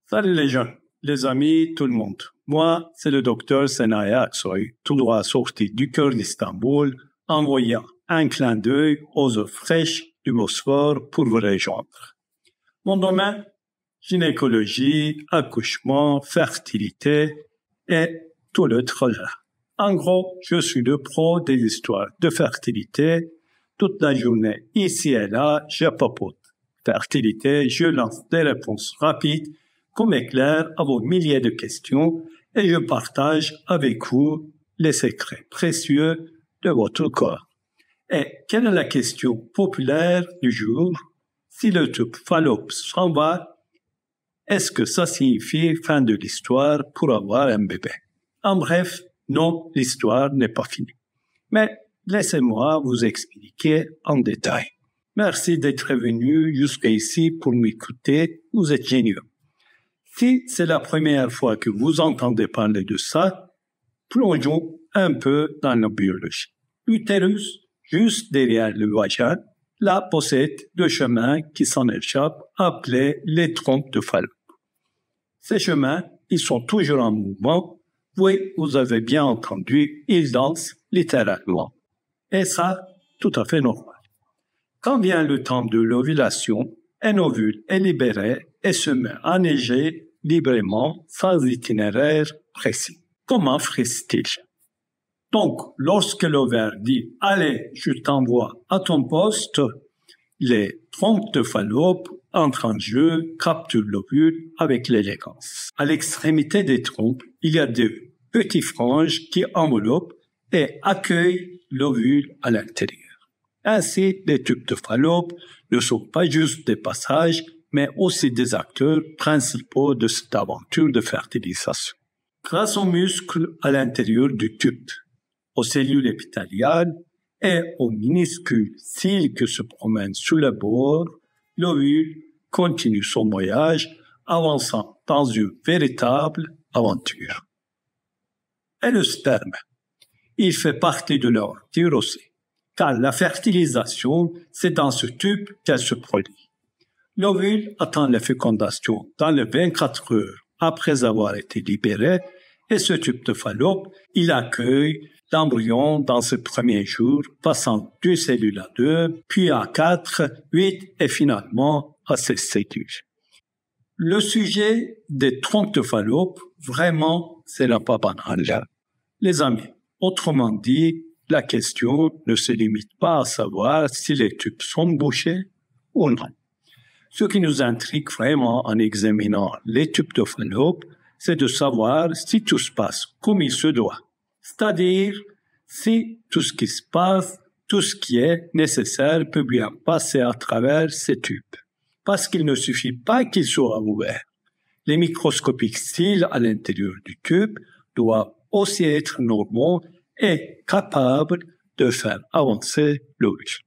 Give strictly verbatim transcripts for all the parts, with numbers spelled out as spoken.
Salut les gens, les amis, tout le monde. Moi, c'est le docteur Senaya Aksoy, tout droit sorti du cœur d'Istanbul, envoyant un clin d'œil aux eaux fraîches du Bosphore pour vous rejoindre. Mon domaine, gynécologie, accouchement, fertilité et tout le tralala. En gros, je suis le pro des histoires de fertilité. Toute la journée, ici et là, je papote. Fertilité, je lance des réponses rapides comme éclair à vos milliers de questions et je partage avec vous les secrets précieux de votre corps. Et quelle est la question populaire du jour? Si le tube Fallope s'en va, est-ce que ça signifie fin de l'histoire pour avoir un bébé? En bref, non, l'histoire n'est pas finie. Mais laissez-moi vous expliquer en détail. Merci d'être venu jusqu'ici pour m'écouter, vous êtes géniaux. Si c'est la première fois que vous entendez parler de ça, plongeons un peu dans la biologie. L'utérus, juste derrière le vagin, là possède deux chemins qui s'en échappent, appelés les trompes de Fallope. Ces chemins, ils sont toujours en mouvement. Oui, vous avez bien entendu, ils dansent littéralement. Et ça, tout à fait normal. Quand vient le temps de l'ovulation, un ovule est libéré et se met à neiger librement, sans itinéraire précis. Comment ferait-il? Donc, lorsque l'ovaire dit « Allez, je t'envoie à ton poste », les trompes de Fallope entrent en jeu, capturent l'ovule avec l'élégance. À l'extrémité des trompes, il y a deux petits franges qui enveloppent et accueillent l'ovule à l'intérieur. Ainsi, les tubes de Fallope ne sont pas juste des passages, mais aussi des acteurs principaux de cette aventure de fertilisation. Grâce aux muscles à l'intérieur du tube, aux cellules épithéliales et aux minuscules cils qui se promènent sous le bord, l'ovule continue son voyage, avançant dans une véritable aventure. Et le sperme, il fait partie de l'aventure aussi, car la fertilisation, c'est dans ce tube qu'elle se produit. L'ovule attend la fécondation dans les vingt-quatre heures après avoir été libéré et ce tube de Fallope, il accueille l'embryon dans ses premiers jours, passant deux cellules à deux, puis à quatre, huit et finalement à seize cellules. Le sujet des trompes de Fallope, vraiment, c'est la pas banal. Les amis, autrement dit, la question ne se limite pas à savoir si les tubes sont bouchés ou non. Ce qui nous intrigue vraiment en examinant les tubes de Fallope, c'est de savoir si tout se passe comme il se doit. C'est-à-dire, si tout ce qui se passe, tout ce qui est nécessaire peut bien passer à travers ces tubes. Parce qu'il ne suffit pas qu'ils soient ouverts. Les microscopiques cils à l'intérieur du tube doivent aussi être normaux et capables de faire avancer l'ovule.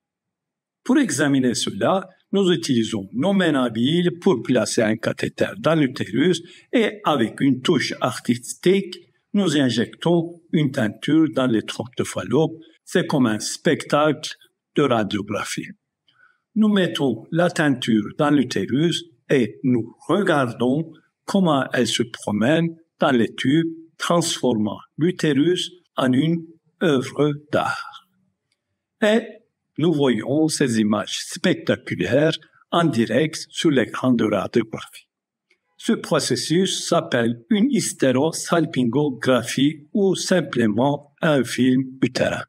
Pour examiner cela, nous utilisons nos mains habiles pour placer un cathéter dans l'utérus et avec une touche artistique, nous injectons une teinture dans les trompes de Fallope. C'est comme un spectacle de radiographie. Nous mettons la teinture dans l'utérus et nous regardons comment elle se promène dans les tubes, transformant l'utérus en une œuvre d'art. Et nous voyons ces images spectaculaires en direct sur l'écran de radiographie. Ce processus s'appelle une hystérosalpingographie ou simplement un film utérin.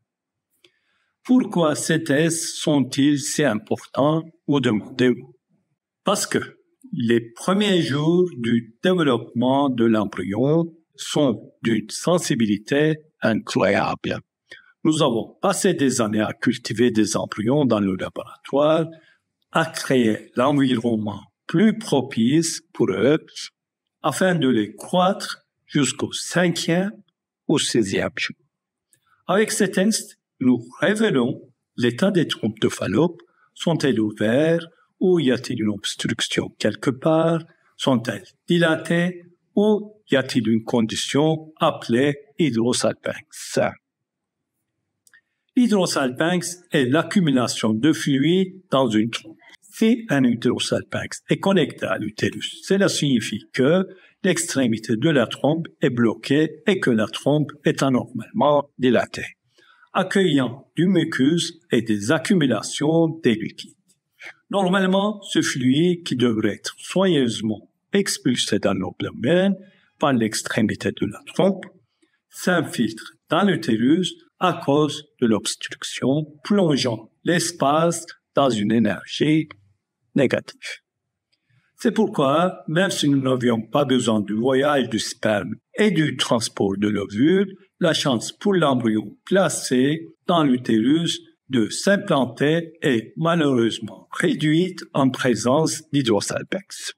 Pourquoi ces tests sont-ils si importants, vous demandez-vous? Parce que les premiers jours du développement de l'embryon sont d'une sensibilité incroyable. Nous avons passé des années à cultiver des embryons dans le laboratoire, à créer l'environnement plus propice pour eux, afin de les croître jusqu'au cinquième ou sixième jour. Avec ces tests, nous révélons l'état des trompes de Fallope. Sont-elles ouvertes ou y a-t-il une obstruction quelque part? Sont-elles dilatées ou y a-t-il une condition appelée hydrosalpinx? L'hydrosalpinx est l'accumulation de fluide dans une trompe. Si un utérosalpinx est connecté à l'utérus, cela signifie que l'extrémité de la trompe est bloquée et que la trompe est anormalement dilatée, accueillant du mucus et des accumulations des liquides. Normalement, ce fluide qui devrait être soigneusement expulsé dans l'abdomen par l'extrémité de la trompe s'infiltre dans l'utérus à cause de l'obstruction, plongeant l'espace dans une énergie négative. C'est pourquoi, même si nous n'avions pas besoin du voyage du sperme et du transport de l'ovule, la chance pour l'embryon placé dans l'utérus de s'implanter est malheureusement réduite en présence d'hydrosalpinx.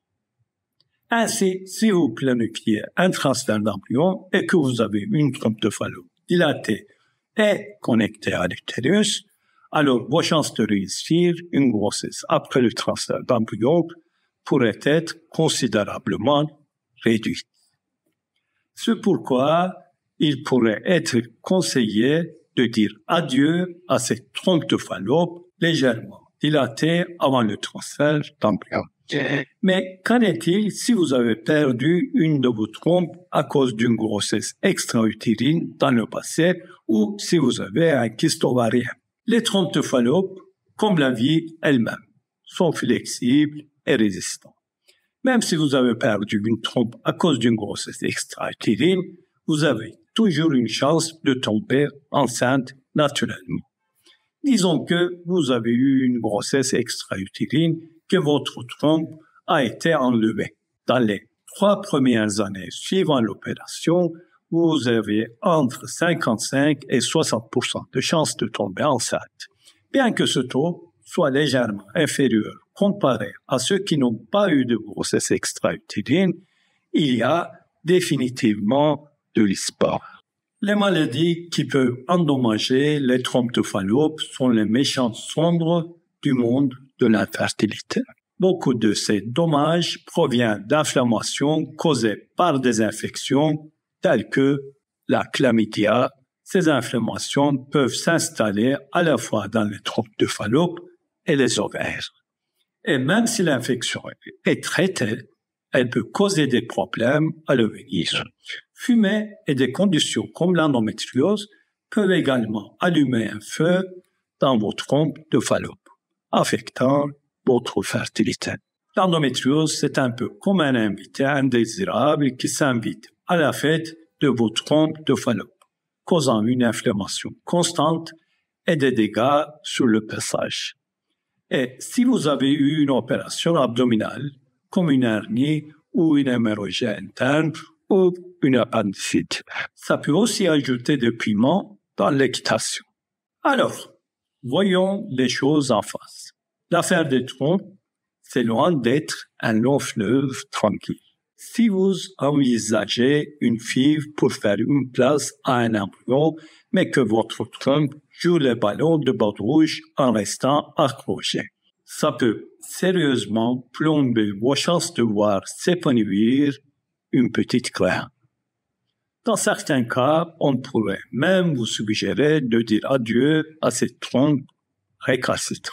Ainsi, si vous planifiez un transfert d'embryon et que vous avez une trompe de Fallope dilatée et connectée à l'utérus, alors vos chances de réussir une grossesse après le transfert d'embryon pourraient être considérablement réduites. C'est pourquoi il pourrait être conseillé de dire adieu à cette trompe de Fallope légèrement dilatée avant le transfert d'embryon. Mais qu'en est-il si vous avez perdu une de vos trompes à cause d'une grossesse extra-utérine dans le passé ou si vous avez un kyste ovarien? Les trompes de Fallope, comme la vie elle-même, sont flexibles et résistants. Même si vous avez perdu une trompe à cause d'une grossesse extra-utérine, vous avez toujours une chance de tomber enceinte naturellement. Disons que vous avez eu une grossesse extra-utérine, que votre trompe a été enlevée. Dans les trois premières années suivant l'opération, vous avez entre cinquante-cinq et soixante pour cent de chances de tomber enceinte. Bien que ce taux soit légèrement inférieur comparé à ceux qui n'ont pas eu de grossesse extra-utérine, il y a définitivement de l'espoir. Les maladies qui peuvent endommager les trompes de Fallope sont les méchants sombres du monde de l'infertilité. Beaucoup de ces dommages proviennent d'inflammations causées par des infections telles que la chlamydia. Ces inflammations peuvent s'installer à la fois dans les trompes de Fallope et les ovaires. Et même si l'infection est traitée, elle peut causer des problèmes à l'avenir. Fumer et des conditions comme l'endométriose peuvent également allumer un feu dans vos trompes de Fallope, affectant votre fertilité. L'endométriose, c'est un peu comme un invité indésirable qui s'invite à la fête de vos trompes de Fallope, causant une inflammation constante et des dégâts sur le passage. Et si vous avez eu une opération abdominale, comme une hernie ou une hémorragie interne ou une appendicite, ça peut aussi ajouter des piments dans l'équitation. Alors, voyons les choses en face. L'affaire des trompes, c'est loin d'être un long fleuve tranquille. Si vous envisagez une F I V pour faire une place à un embryon, mais que votre trompe joue les ballons de bord rouge en restant accroché, ça peut sérieusement plomber vos chances de voir s'épanouir une petite graine. Dans certains cas, on pourrait même vous suggérer de dire adieu à cette trompe récalcitrante.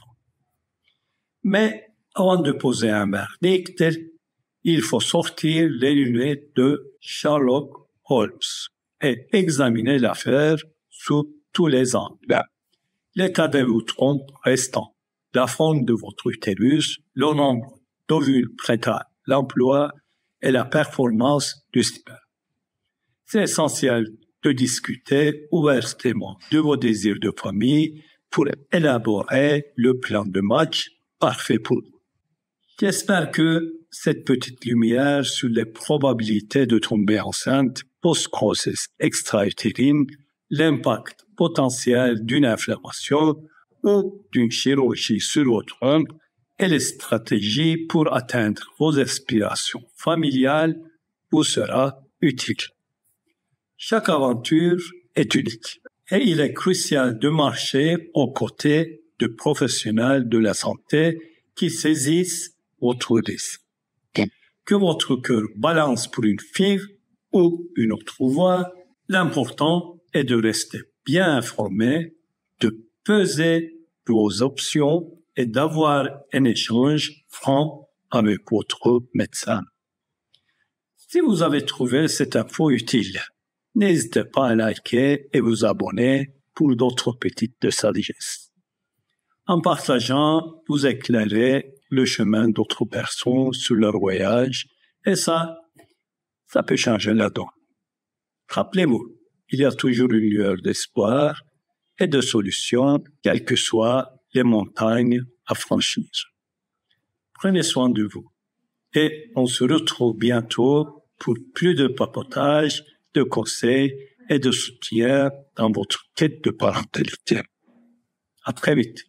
Mais avant de poser un verdict, il faut sortir les lunettes de Sherlock Holmes et examiner l'affaire sous tous les angles. L'état de vos trompes restant, la forme de votre utérus, le nombre d'ovules prêts à l'emploi et la performance du sperme. C'est essentiel de discuter ouvertement de vos désirs de famille pour élaborer le plan de match parfait pour vous. J'espère que cette petite lumière sur les probabilités de tomber enceinte post-grossesse extra-utérine, l'impact potentiel d'une inflammation ou d'une chirurgie sur votre trompe et les stratégies pour atteindre vos aspirations familiales vous sera utile. Chaque aventure est unique et il est crucial de marcher aux côtés de professionnels de la santé qui saisissent votre risque. Que votre cœur balance pour une F I V ou une autre voie, l'important est de rester bien informé, de peser vos options et d'avoir un échange franc avec votre médecin. Si vous avez trouvé cette info utile, n'hésitez pas à liker et vous abonner pour d'autres petites de sagesse. En partageant, vous éclairez le chemin d'autres personnes sur leur voyage et ça, ça peut changer la donne. Rappelez-vous, il y a toujours une lueur d'espoir et de solutions, quelles que soient les montagnes à franchir. Prenez soin de vous et on se retrouve bientôt pour plus de papotage, de conseils et de soutien dans votre quête de parentalité. À très vite.